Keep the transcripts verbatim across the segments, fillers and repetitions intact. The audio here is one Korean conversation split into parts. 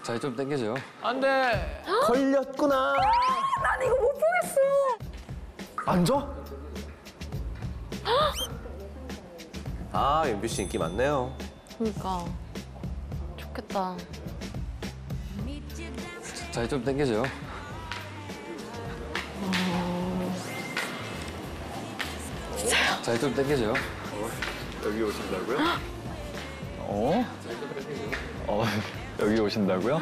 자, 좀 당겨줘요. 안 돼. 걸렸구나. 난 이거 못 보겠어. 앉아? 아, 윤비 씨 인기 많네요. 그러니까 좋겠다. 자, 좀 당겨줘요. 진짜요? 자, 좀 당겨줘요. 여기 오신다고요? 어? 어, 여기 오신다고요?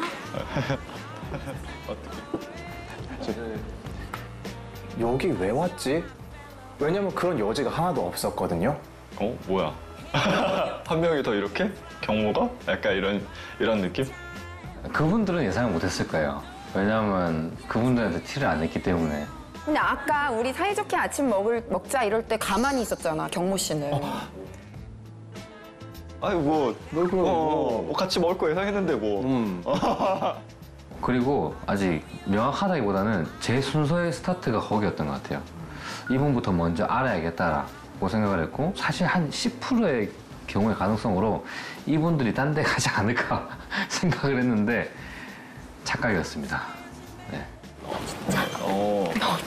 여기 왜 왔지? 왜냐면 그런 여지가 하나도 없었거든요. 어? 뭐야? 한 명이 더 이렇게? 경모가? 약간 이런 이런 느낌? 그분들은 예상을 못했을 거예요. 왜냐면 그분들한테 티를 안 냈기 때문에. 근데 아까 우리 사이좋게 아침 먹을, 먹자 이럴 때 가만히 있었잖아, 경모 씨는. 아니 뭐, 뭐, 어, 뭐 같이 먹을 거 예상했는데 뭐. 음. 그리고 아직 명확하다기보다는 제 순서의 스타트가 거기였던 것 같아요. 이분부터 먼저 알아야겠다라고 생각을 했고, 사실 한 십 퍼센트의 경우의 가능성으로 이분들이 딴 데 가지 않을까 생각을 했는데 착각이었습니다. 네. 어.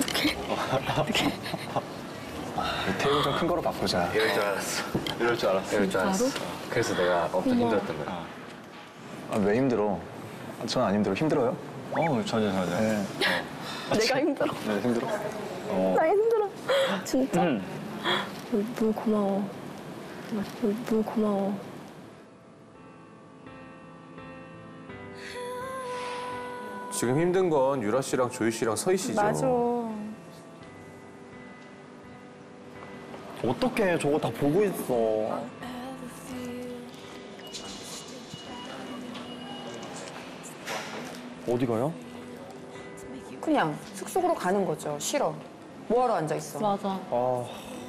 테이블 좀 큰 거로 바꾸자. 이럴 줄 알았어. 이럴 줄 알았어. 이럴 줄 알았어. 그래서 내가 엄청 힘들었던 거야. 아, 왜 힘들어? 전 안 힘들어. 힘들어요? 어, 전혀 전혀. 네. 내가 힘들어. 네, 힘들어. 어. 나 힘들어. 진짜? 음. 물 고마워. 물 고마워. 지금 힘든 건 유라 씨랑 조이 씨랑 서희 씨죠. 맞아. 어떡해. 저거 다 보고 있어. 어디 가요? 그냥 숙소로 가는 거죠. 싫어. 뭐하러 앉아있어. 맞아. 아,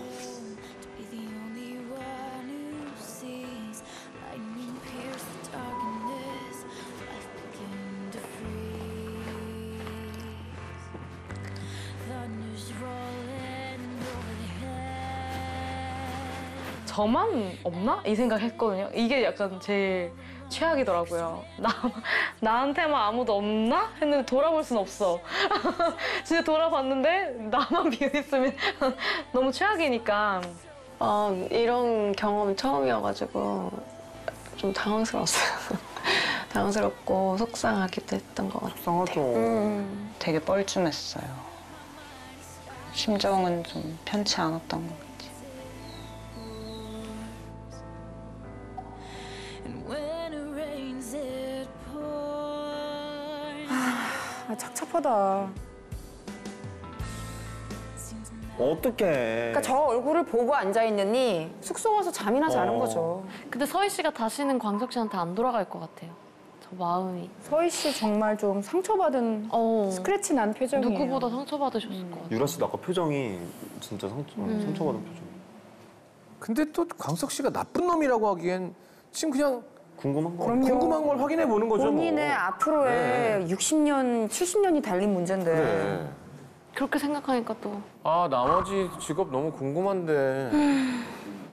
저만 없나? 이 생각했거든요. 이게 약간 제일 최악이더라고요. 나, 나한테만 아무도 없나? 했는데 돌아볼 순 없어. 진짜 돌아봤는데 나만 비어있으면 너무 최악이니까. 어, 이런 경험이 처음이어가지고 좀 당황스러웠어요. 당황스럽고 속상하기도 했던 것 같아요. 속상하죠. 음. 되게 뻘쭘했어요. 심정은 좀 편치 않았던 것 같아요. 아, 착잡하다. 어떡해. 그러니까 저 얼굴을 보고 앉아있느니 숙소 가서 잠이나 자는 어. 거죠. 근데 서희 씨가 다시는 광석 씨한테 안 돌아갈 것 같아요. 저 마음이. 서희 씨 정말 좀 상처받은 어. 스크래치 난 표정이에요. 누구보다 상처받으셨을 것 같아요. 유라 씨도 아까 표정이 진짜 상처, 상처받은 표정. 근데 또 광석 씨가 나쁜 놈이라고 하기엔 지금 그냥 궁금한 거. 그럼요. 궁금한 걸 확인해 보는 거죠. 본인의 뭐. 앞으로의 네. 육십 년, 칠십 년이 달린 문제인데. 그래. 그렇게 생각하니까 또. 아, 나머지 직업 너무 궁금한데.